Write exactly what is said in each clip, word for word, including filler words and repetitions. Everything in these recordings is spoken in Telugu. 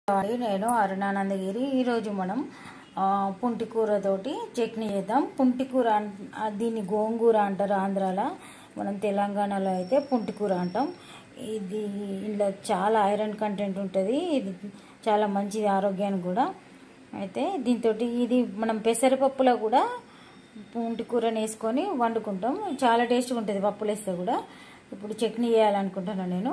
నేను అరుణానందగిరి. ఈరోజు మనం పుంటి కూరతోటి చట్నీ చేద్దాం. పుంటి కూర దీన్ని గోంగూర అంటారు ఆంధ్రాలో, మనం తెలంగాణలో అయితే పుంటి కూర అంటాం. ఇది ఇందులో చాలా ఐరన్ కంటెంట్ ఉంటుంది. ఇది చాలా మంచిది ఆరోగ్యానికి కూడా. అయితే దీంతో ఇది మనం పెసరపప్పులో కూడా పుంటి కూరని వేసుకొని వండుకుంటాం. చాలా టేస్ట్గా ఉంటుంది పప్పులు వేస్తే కూడా. ఇప్పుడు చట్నీ చేయాలనుకుంటున్నాను నేను.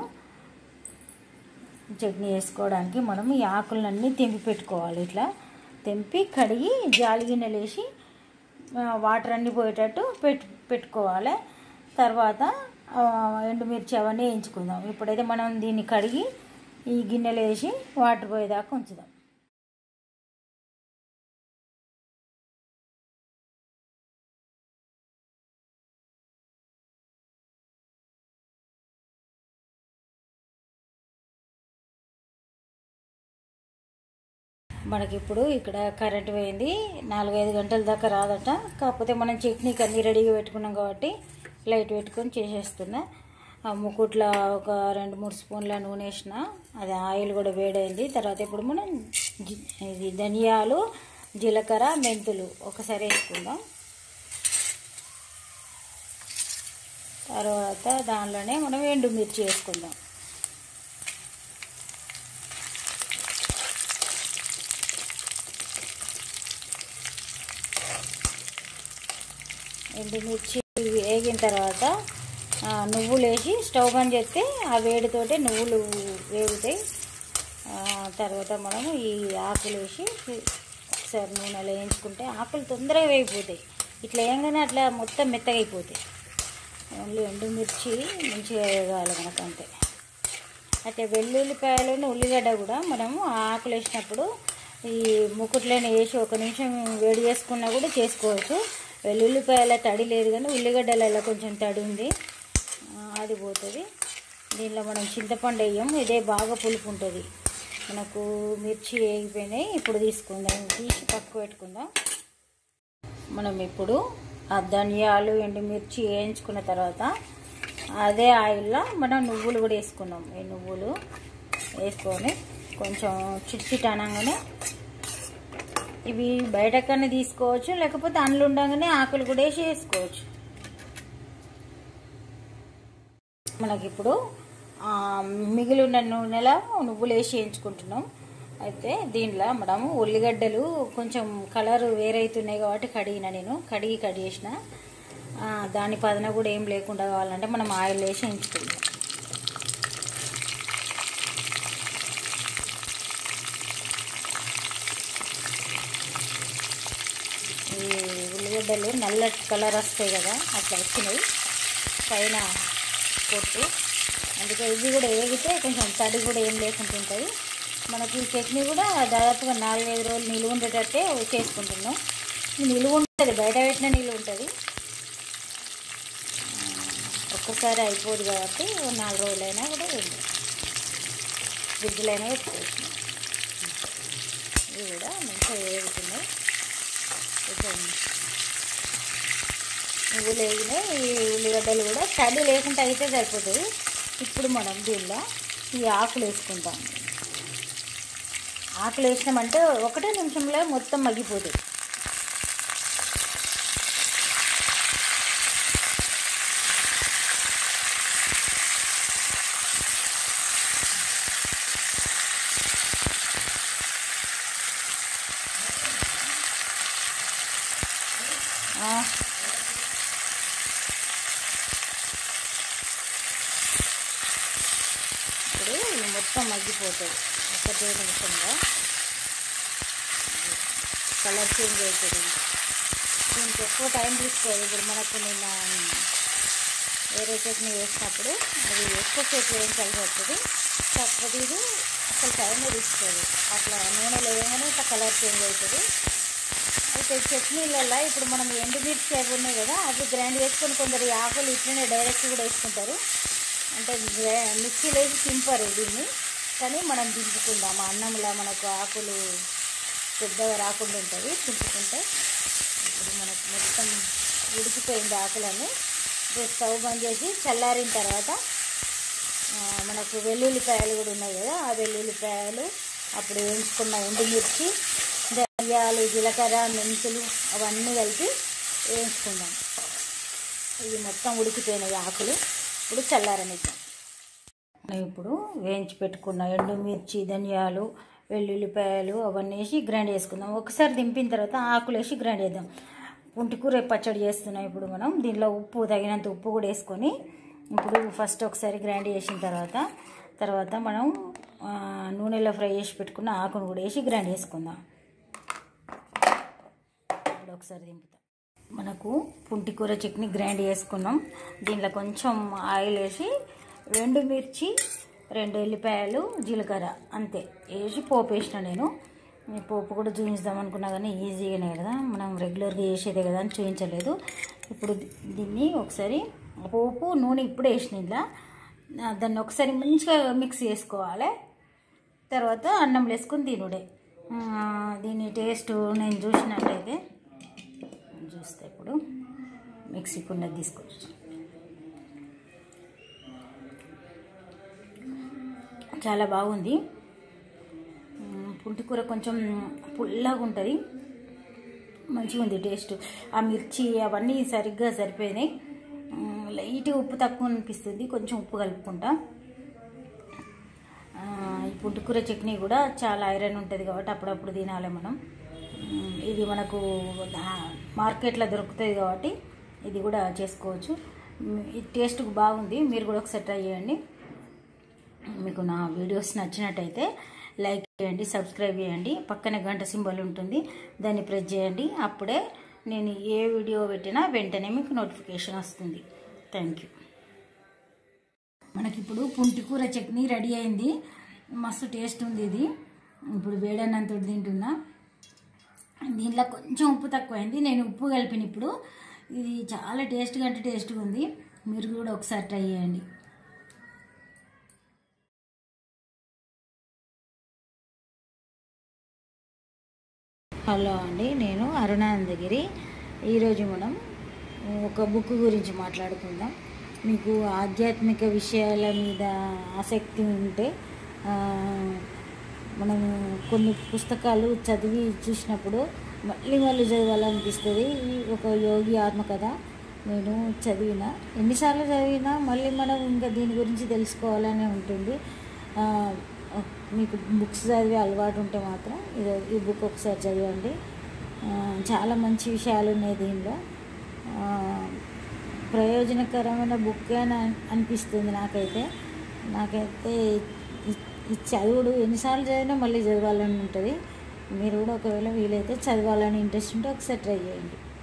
చట్నీ వేసుకోవడానికి మనం ఈ ఆకులన్నీ తెంపి పెట్టుకోవాలి. ఇట్లా తెంపి కడిగి జాలి గిన్నెలు వేసి వాటర్ అన్నీ పోయేటట్టు పెట్టు పెట్టుకోవాలి. తర్వాత ఎండుమిర్చి అవన్నీ వేయించుకుందాం. ఇప్పుడైతే మనం దీన్ని కడిగి ఈ గిన్నెలు వేసి వాటర్ పోయేదాకా ఉంచుదాం. మనకి ఇప్పుడు ఇక్కడ కరెంట్ పోయింది. నాలుగైదు గంటల దాకా రాదట. కాకపోతే మనం చట్నీకి అన్నీ రెడీగా పెట్టుకున్నాం కాబట్టి లైట్ పెట్టుకొని చేసేస్తున్నా. ముకుట్లో ఒక రెండు మూడు స్పూన్ల నూనె వేసిన, అది ఆయిల్ కూడా వేడైంది. తర్వాత ఇప్పుడు మనం ఇది ధనియాలు, జీలకర్ర, మెంతులు ఒకసారి వేసుకుందాం. తర్వాత దానిలోనే మనం ఎండుమిర్చి వేసుకుందాం. ఎండుమిర్చి వేగిన తర్వాత నువ్వులు వేసి స్టవ్ బంద్ చేస్తే ఆ వేడితోటే నువ్వులు వేగుతాయి. తర్వాత మనము ఈ ఆకులు వేసి ఒకసారి నూనెలో వేయించుకుంటే ఆకులు తొందరగా వేగిపోతాయి. ఇట్లా వేయగానే అట్లా మొత్తం మెత్తగా అయిపోతాయి. ఓన్లీ ఎండుమిర్చి మంచిగా వేగాలి మనకు అంతే. అయితే వెల్లుల్లిపాయలను ఉల్లిగడ్డ కూడా మనము ఆకులు వేసినప్పుడు ఈ ముకుట్లోనే వేసి ఒక నిమిషం వేడి చేసుకున్నా కూడా చేసుకోవచ్చు. వెల్లుల్లిపాయల తడి లేదు కానీ ఉల్లిగడ్డలలో కొంచెం తడి ఉంది, అది పోతుంది. దీనిలో మనం చింతపండు వేయం, ఇదే బాగా పులుపు ఉంటుంది. మనకు మిర్చి వేగిపోయినాయి. ఇప్పుడు తీసుకుందాం, తీసి పక్కకు పెట్టుకుందాం. మనం ఇప్పుడు ఆ ధనియాలు, ఎండుమిర్చి వేయించుకున్న తర్వాత అదే ఆయిల్లో మనం నువ్వులు కూడా వేసుకున్నాం. ఈ నువ్వులు వేసుకొని కొంచెం చిట్చిట్ అనగానే ఇవి బయటకన్నా తీసుకోవచ్చు, లేకపోతే అందులో ఉండగానే ఆకులు కూడా వేసి వేసుకోవచ్చు. మనకి ఇప్పుడు మిగిలి ఉన్న నూనెలో నువ్వులు వేసి వేయించుకుంటున్నాం. అయితే దీనిలో మనము ఉల్లిగడ్డలు కొంచెం కలర్ వేరైతున్నాయి కాబట్టి కడిగిన నేను కడిగి కట్ చేసిన. దాని పదన కూడా ఏం లేకుండా కావాలంటే మనం ఆయిల్ వేసి వేయించుకుంటాం. ఈ ఉల్లిగడ్డలు నల్ల కలర్ వస్తాయి కదా, అట్లా వచ్చినాయి పైన పొట్టు. అందుకే ఇవి కూడా వేగితే కొంచెం తడి కూడా ఏం లేకుండా ఉంటుంది. మనకి ఈ చట్నీ కూడా దాదాపుగా నాలుగైదు రోజులు నిలువ ఉండేటట్టే చేసుకుంటున్నాం. నిలువ ఉంటుంది, బయట పెట్టిన నిలువ ఉంటుంది. ఒక్కసారి అయిపోదు కాబట్టి నాలుగు రోజులైనా కూడా ఉంది, ఫ్రిడ్జ్లో అయినా పెట్టుకోవచ్చు. ఇవి కూడా మంచిగా వేగుతున్నాయి. నువ్వులు వేగినాయి. ఈ ఉల్లిగడ్డలు కూడా తడి లేకుండా అయితే సరిపోతుంది. ఇప్పుడు మనం దీనిలో ఈ ఆకులు వేసుకుంటాం. ఆకులు వేసినామంటే ఒకటే నిమిషంలో మొత్తం మగ్గిపోతుంది. ఇప్పుడు ఇవి మొత్తం మగ్గిపోతుంది. ఒకటే నిమిషంలో కలర్ చేంజ్ అవుతుంది. దీనికి ఎక్కువ టైం తీసుకోవాలి. ఇప్పుడు మనకు నిన్న వేరే చట్నీ వేసినప్పుడు అది ఎక్కువసేపు వేయించాల్సి వస్తుంది. కాకపోతే ఇది అసలు టైమే తీసుకోదు. అట్లా నూనెలో వేయగానే ఇట్లా కలర్ చేంజ్ అవుతుంది. అయితే చట్నీలలో ఇప్పుడు మనం ఎండుమిర్చి అవి ఉన్నాయి కదా, అవి గ్రైండ్ చేసుకొని కొందరు ఆకులు ఇట్లనే డైరెక్ట్ కూడా వేసుకుంటారు. అంటే మిక్సీలో వేసి తింపారు దీన్ని, కానీ మనం దింపుకుందాం. అన్నంలో మనకు ఆకులు పెద్దగా రాకుండా ఉంటుంది తింపుకుంటే. ఇప్పుడు మనకు మొత్తం ఉడికిపోయింది ఆకులన్నీ. ఇప్పుడు స్టవ్ బంద్ చేసి చల్లారిన తర్వాత మనకు వెల్లుల్లిపాయలు కూడా ఉన్నాయి కదా, ఆ వెల్లుల్లిపాయలు అప్పుడు వేయించుకున్న ఉండి మిర్చి, ధనియాలు, జీలకర్ర, మెంతులు అవన్నీ కలిపి వేయించుకుందాం. ఇవి మొత్తం ఉడికిపోయినాయి ఆకులు. ఇప్పుడు చల్లారనిద్దాం. ఇప్పుడు వేయించి పెట్టుకున్న ఎండుమిర్చి, ధనియాలు, వెల్లుల్లిపాయలు అవన్నీ వేసి గ్రైండ్ చేసుకుందాం. ఒకసారి దింపిన తర్వాత ఆకులు వేసి గ్రైండ్ చేద్దాం. పుంటికూర పచ్చడి చేస్తున్నాం. ఇప్పుడు మనం దీనిలో ఉప్పు తగినంత ఉప్పు కూడా వేసుకొని ఇప్పుడు ఫస్ట్ ఒకసారి గ్రైండ్ చేసిన తర్వాత తర్వాత మనం నూనెలో ఫ్రై చేసి పెట్టుకున్న ఆకును కూడా వేసి గ్రైండ్ చేసుకుందాం. ఇప్పుడు ఒకసారి దింపుతాం. మనకు పుంటికూర చట్నీ గ్రైండ్ చేసుకున్నాం. దీంట్లో కొంచెం ఆయిల్ వేసి రెండు మిర్చి, రెండు ఎల్లిపాయలు, జీలకర్ర అంతే వేసి పోపు వేసిన. నేను ఈ పోపు కూడా చూపించుదాం అనుకున్నా కానీ ఈజీగానే కదా, మనం రెగ్యులర్గా చేసేదే కదా అని చూపించలేదు. ఇప్పుడు దీన్ని ఒకసారి పోపు నూనె ఇప్పుడే వేసిన ఇలా దాన్ని ఒకసారి మంచిగా మిక్స్ చేసుకోవాలి. తర్వాత అన్నం వేసుకొని తినుడే. దీని టేస్ట్ నేను చూసినట్టయితే చూస్తే ఇప్పుడు మిక్సీకి ఉన్నది తీసుకోవచ్చు. చాలా బాగుంది. పుంటికూర కొంచెం పుల్లగా ఉంటుంది, మంచిగా ఉంది టేస్ట్. ఆ మిర్చి అవన్నీ సరిగ్గా సరిపోయినాయి. లైట్ ఉప్పు తక్కువ అనిపిస్తుంది, కొంచెం ఉప్పు కలుపుకుంటా. ఈ పుంటికూర చట్నీ కూడా చాలా ఐరన్ ఉంటుంది కాబట్టి అప్పుడప్పుడు తినాలి మనం. ఇది మనకు మార్కెట్లో దొరుకుతుంది కాబట్టి ఇది కూడా చేసుకోవచ్చు. ఇది టేస్ట్ బాగుంది, మీరు కూడా ఒకసారి ట్రై చేయండి. మీకు నా వీడియోస్ నచ్చినట్టయితే లైక్ చేయండి, సబ్స్క్రైబ్ చేయండి. పక్కనే గంట సింబల్ ఉంటుంది, దాన్ని ప్రెస్ చేయండి. అప్పుడే నేను ఏ వీడియో పెట్టినా వెంటనే మీకు నోటిఫికేషన్ వస్తుంది. Thank you. మనకిప్పుడు పుంటికూర చట్నీ రెడీ అయింది. మస్తు టేస్ట్ ఉంది ఇది. ఇప్పుడు వేడన్నంతో తింటున్నా. దీంట్లో కొంచెం ఉప్పు తక్కువైంది, నేను ఉప్పు కలిపిన. ఇప్పుడు ఇది చాలా టేస్ట్గా అంటే టేస్ట్గా ఉంది. మీరు కూడా ఒకసారి ట్రై చేయండి. హలో అండి, నేను అరుణానందగిరి. ఈరోజు మనం ఒక బుక్ గురించి మాట్లాడుకుందాం. మీకు ఆధ్యాత్మిక విషయాల మీద ఆసక్తి ఉంటే మనము కొన్ని పుస్తకాలు చదివి చూసినప్పుడు మళ్ళీ మళ్ళీ చదవాలనిపిస్తుంది. ఒక యోగి ఆత్మకథ నేను చదివిన, ఎన్నిసార్లు చదివినా మళ్ళీ మనం ఇంకా దీని గురించి తెలుసుకోవాలనే ఉంటుంది. మీకు బుక్స్ చదివే అలవాటు ఉంటే మాత్రం ఇది ఈ బుక్ ఒకసారి చదవండి. చాలా మంచి విషయాలు ఉన్నాయి దీనిలో. ప్రయోజనకరమైన బుక్ అని అనిపిస్తుంది నాకైతే. నాకైతే ఈ చదువుడు ఎన్నిసార్లు చదివినా మళ్ళీ చదవాలని ఉంటుంది. మీరు కూడా ఒకవేళ వీలైతే చదవాలని ఇంట్రెస్ట్ ఉంటే ఒకసారి ట్రై చేయండి.